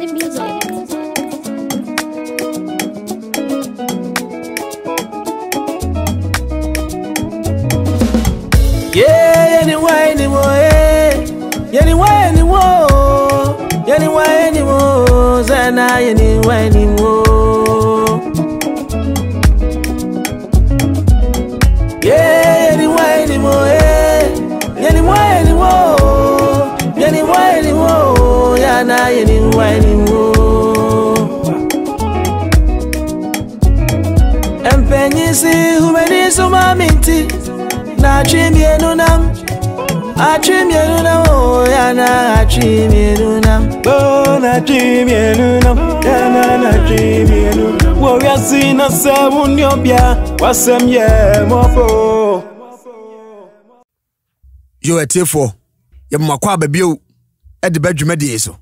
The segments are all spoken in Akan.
Yeah, anyway, Zana, anyway, yeah, anyway, Yana, anyway, and Penny see who made it so minty. Na chimienunam, a chimienunam, oh yana, a chimienunam, oh na chimienunam, yana na chimienunam. Warrior sina seven yobia, wasem ye mofo. You a tearful, you makwa babio at the bedroom medieso.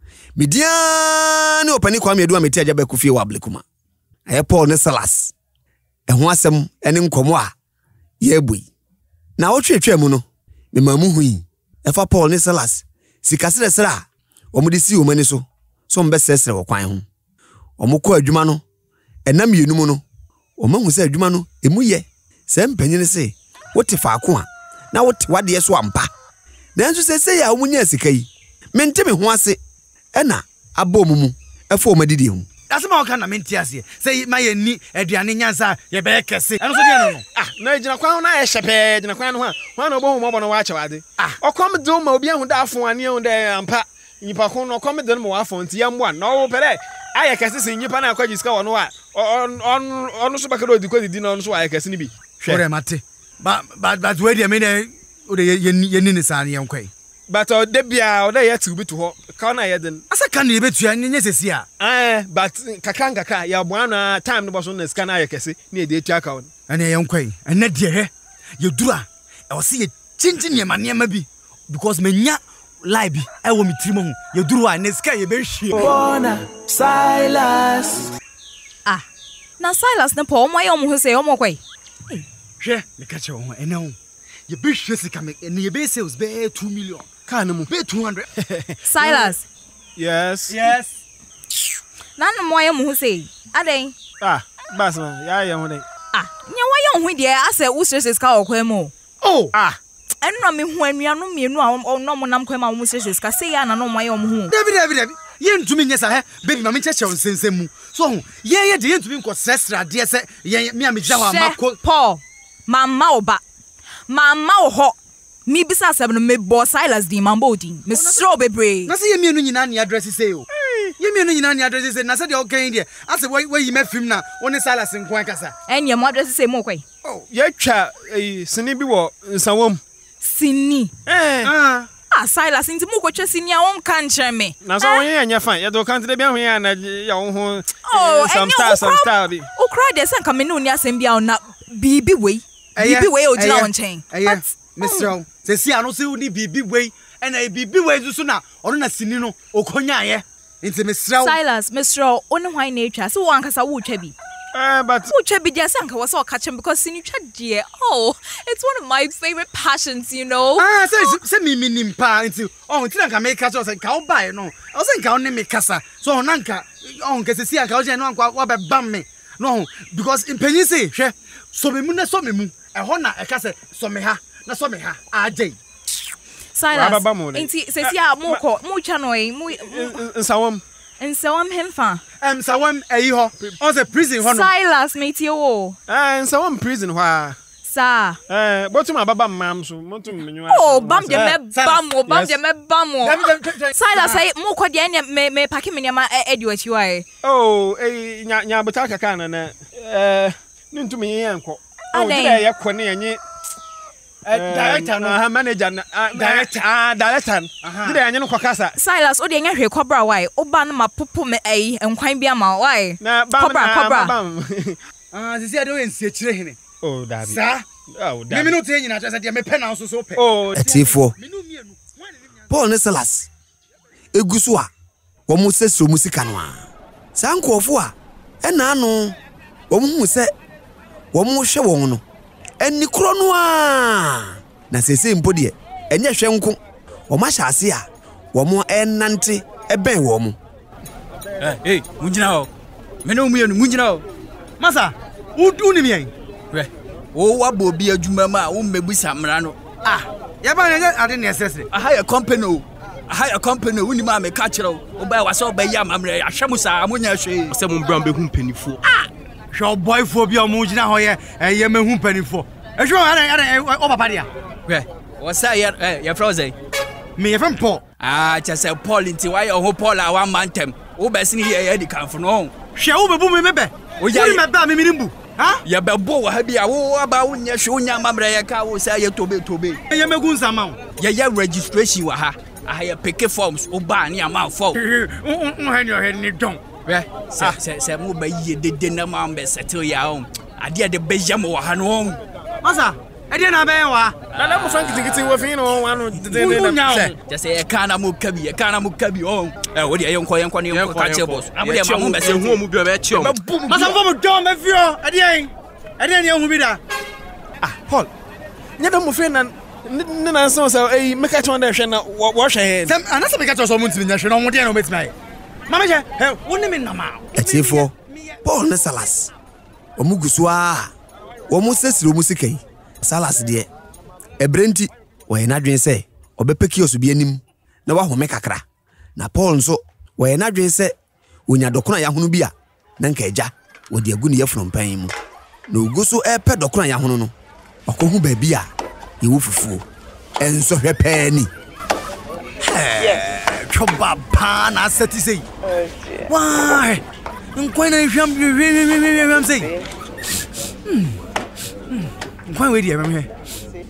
Midian open kwame do me tia beku fie wablikuma. Aye Paul ne Silas. E ho asem enim komo a ye bui. Na wo twetwe mu no me mamu hui efa Paul ne Silas sikasere sera omo de si o mani so mbe sesere wo kwan ho omo kɔ adwuma no enam yenu mu no omo hu se adwuma no emu ye se mpanyine se wote faako a na wote wade so ampa nanso se ya omo nya sika yi mente me ho ase ɛna abɔ mu ɛfo omo didi hu asema oka na menti ase say maye ni aduane nyansa ye be kese eno so de no na gina kwan na ye hyepe gina kwan no ho na obo hu mo bo no wa chawade okom de ma obi ahu da afo ane hu de ampa nyipa ko no okom de no wa afo nti yamwa na wo pere aye kese se nyipa na akwaji sika wono a onu so bakado di ko di no so aye kese ni bi hwe mate but we dey me dey o de ye ni san ye nkwai but de bia o de ye tu bi to ho ka na ye den asa kan ye betua nye sesi a but kaka ya bo ana time no bo so na sika na ye kese na e de tu aka won ana ye nkwai ena de he ye dura e wo se ye chinchin ye manema bi because menya lie bi e wo mitrimo hu ye duru a na sika ye be hwie Bona Silas na Silas na Paul mo ye omo ho se omo kwai hwe me ka che wo ena hu ye be hwie sika me ena ye be sales be 2 million ka na mu be 200 Silas yes na no mo ye mo ho se aden basma ya ye ho de nya wa ye ho de ase wo stress ka okwa mu enu me hu anuanu mienu a no mo nam kwa ma mo stress ka se ya na no mo ye mo hu David ye ntumi nyesa he baby ma me cheche on sensem mu so hu ye de ye ntumi nko stressra de se ye me amegya wa makọ Paul mama oba mama ho mi bisa asem no me bo Silas di mambo di me sro bebre na se ye mienu nyina ne address say o ye mienu nyina ne address say na se de o kan de ase we yi mafim na woni Silas nkwan kasa enye mo address say mo kwai ye twa sini bi wo nsawom sini Silas nti mo ko twa sini a won kan kire me na so won ye nya fan ye do kan te de bia ho ya na ya won ho some style bi o cry de san ka me no ni asem bia na bibi we o jina on chain Mr. Se si ano se uni bibi we ena bibi we so na ono na sini no okonya ye nti Mr. Silas Mr. Oni hwan na etwa se wo ankasa wo twa bi but wo twa bi dia sanka wo so catch him because sini twa die it's one of my favorite passions you know se mi nimpa nti nti na ka me catch o se ka wo buy no o se ka wo ne me kasa so on nanka nka se si anka wo je no anka wo be bam me no because in penny say hwe so me mu na so me mu e ho na e ka se so me ha na so me ha ajay Silas inti se si a mo twa no e mu nsawam hemfa nsawam eyi ho on the prison ho no Silas metie wo nsawam prison ho sa botum ababa mam so motum menyu bam de me bam Silas say mo ko de me pake me nyama edi wachi wae nya bota kaka na nintum yenko de ye ko ne yenye director no manager director de yenye no kokasa Silas o de nya hwe kobra wae oba no mapopo me nkwan bia ma wae kobra sisi ade we nsie kire hene Daddy. Sir? Daddy. Me no tell you na just say me pen now so pe. Etifo. Paul ne Silas. Egusu a wo mu sesro musika no a. Sa nkofo a ena no wo mu se wo mu hwe won no. Eni kro no a. Na sese mpo de enye hwe nko. Wo ma hya ase a wo mu enante eben wo mu. Hey, Munjina. Meno Mian Munjina. Masa, who ni me? Oh, what will be a Jumama, whom may be some rano. Yaba, I didn't necessary. A higher company. A higher company, when you mamma catch or by was all by Yamamre, Shamusa, Amunia, some Brambe Humpany for. Shall boy for your Mujina Hoya, and Yaman Humpany for. A sure, over Padia. What's that? You're frozen. Me from Paul. Just a Paul into why your whole Paula 1 month. Oh, Bessie here, Eddie come from home. Shall we boom me? Oh, yeah, my bammy minimum. Huh? Ya babo habi a wo aba wonya hwe onya mamra ya ka wo sa ya tobe. Ya megun sama. Ya registration wa ha. Aha ya pick forms oba ne ama fo. Hen your head ni don. Se mo ba yi dede na ma mbe settle ya on. Ade de bejam wa ha no. Masa, ade na be wa. Na mo frank tikiti wo fin no wanu de. Just say e kana mo kabi on. Wo de yenko ne yenko ka che boss. Abode ma mo be se hu mu bi o be che o. Masa fo mo don me fio. Ade ne hu bi da. Paul. Nya da mo fin na so make I turn there na wash head. Sam anasa make I turn so mo ntimi nya hwe no mo de na o betima. Mama je, woni me na ma. Etifo. Paul ne Silas. Omugusua. Wo mo sesiro mu sikai. Silas de ebrenti wo na dwen se obepeki osubi anim na wa home kakra. Na Paul nso wo na dwen se onya dokona ya hono bi a na nka eja wo de agu ne yefrom pan mu. Na oguso epe dokona ya hono no. Okohu ba bi a ye wo fufuo. Enso hwe pani. Choba pa na seti sei. Why? Nkwan na hwam sei. Nkwan we di emem he.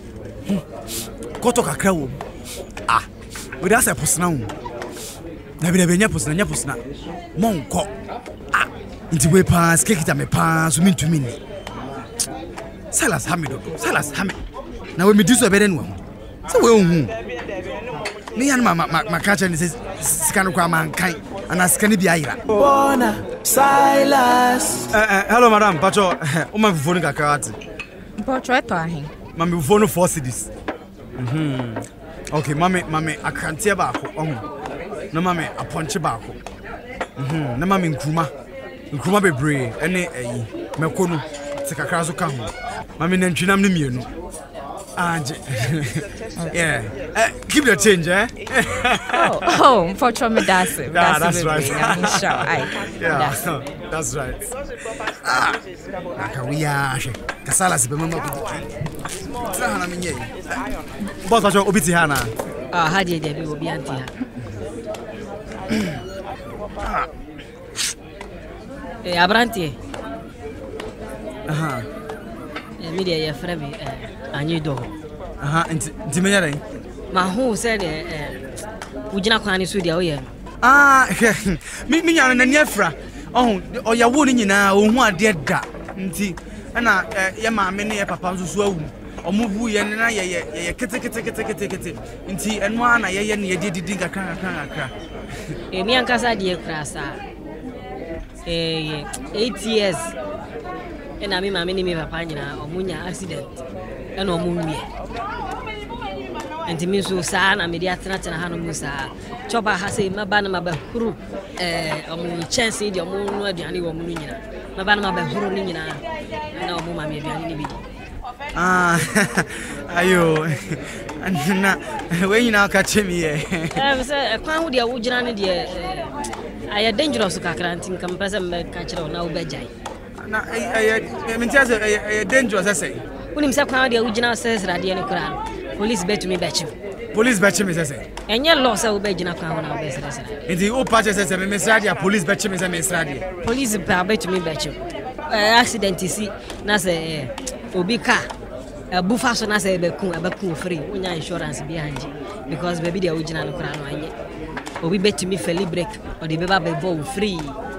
Koto kakra wo. We da se posna wo. Na bi na benya posna. Monko. Nti we pa skekita me pa so mintumi ni. Silas Hamido. Na we me di so be den wo. So we hu. Me and my catcher says scan kwa man kai and ask any biaira. Bona Silas. Hello madam, Pacho. O man phone ka karate. Pacho eto ahin. Mami phone 4 cities. Okay, mami akrantie ba ko ohun. Na mami aponche ba ko. Na mami nkruma bebre ene eyi. Mekonu te kakra so ka ho. Mami nantwinam ne mienu. Yeah. Keep the change, eh? For trauma that's it. That's right. Yeah, that's right. We are Silas be mama Trana minye. Boss acho obiti hana. Hadi de be obi anti ha. Abrantie. Media ya frame anyido. Nti menyare. Ma hu se de ugina kwan so dia oye. Me nyane na niafra. Oya wo ni nyina ohun ade da. Nti na ye ma me ne ye papa nso so awu. Omubu ye na ye kete. Nti eno ana ye ne ye didi kakra. Mi ankasa de krasa. 8 years. And I mean, my mini papa or munya accident, and no moon. And to me, so sad, I'm mediator and Hanamusa. Chopper has a Mabanama Bahuru, a moon chance in your moon, or the only woman. Mabanama Bahuru Nina, and no woman may be any. Ayo, and when you now catch me, I found with your Ujana, dear. I are dangerous to Kakranting comparison catcher now bedjay. I mean, just dangerous, I say. When himself found the original says Radian Quran, police bet me bet you. Police bet me, I say. And your loss will be Jina Crown our business. In the old patches, I say, Miss Radia, police bet me, Miss Radia. Police bet me bet you. Accident, you see, Nasa Obika. A buffaso na say Beku free, when your insurance behind you. Because baby the original crown, or we bet me fairly break, or the baby bone free.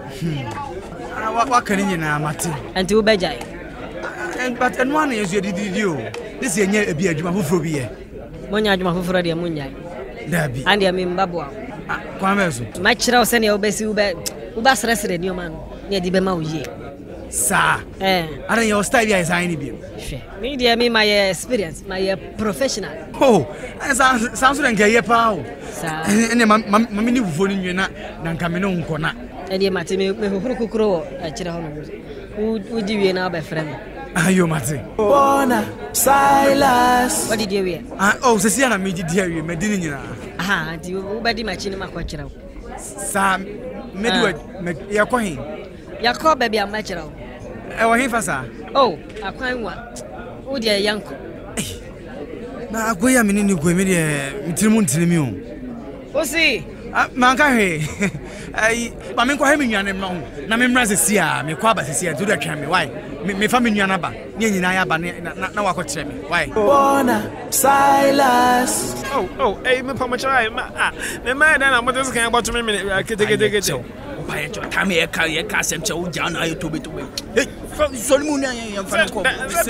What can you now, Martin? And to Bejai. But and one is you did you. This is a beer, you who for beer. Monya Mahufra de Munya. There be. And I mean Babua. Quameso. My child send your best Ubas resident, your man, near the Bemau. Sir, I don't your style is any beer. Media me my experience, my professional. Oh, sounds like a pow. And your mammy phone you not, Nancamino Cona. Edi mate me huru kukuro achira hono. Udi wie na ba frem. Ayo mate. Bona Silas. What did you wear? Oh, sesi na me di dia wie me di ni nyina. Aha, di ubadi machine makwachira. Sam medward me yakwahin. Yakọ baby amachira. E wo hifa sa? Oh, akwan wa. Udi yanko. Na agoya me ni go me de mitirimu ntirimi o. Osi. Manka he. Ai, ba me nkwa he me nwane no. Na me mra sesi a me kwa aba sesi a do da twa me. Why? Me fa me nwana ba. Nye nyina ya ba na wakọ me. Why? Bona Silas. Oh, hey, me pamachai. Me ma na mo this kan about me kete. Opa ye cho tame ye ka sem che wo jan ayo to be. Hey, solimu na ye fa ko.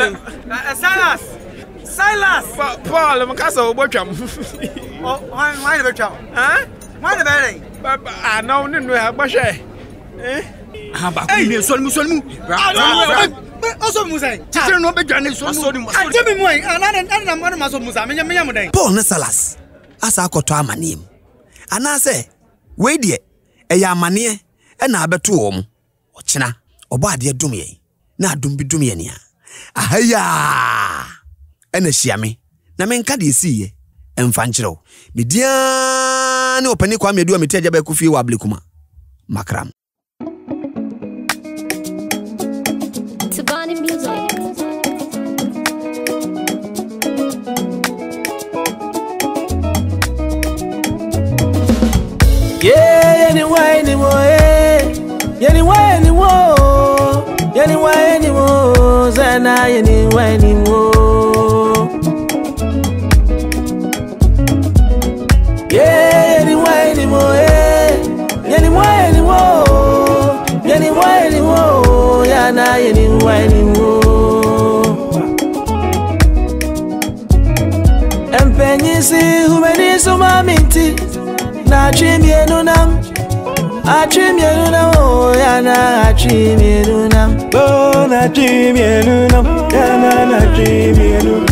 Silas. Paul, me kasa obotwam. Oh, why the betwa? Huh? Why the betting? No, no, ha boshe. Ha ba ku ni solimu. Also Musa. Titire no be dwane solimu. Tell me more. Na maso Musa. Me nyam den. Paul ne Silas asa akɔtɔ amaneɛ mu anaasɛ wei deɛ ɛyɛ amaneɛ ɛna abɛto wɔ mu ɔkyena ɔbɔ adeɛ dom yɛn na adom bi dom yɛn nia ahaya ɛna hyia me na menka deɛ siiɛ ɛmfa nkyerɛw media ne ɔpani kwa medu a meti agya bɛkɔ fie wɔ ablekuma makram Yeah, anyway, Zana, anyway, yeah, Empenyisi humenisu maminti na chimienu nam achimienu nam oh yana achimienu nam oh na chimienu nam yana na chimienu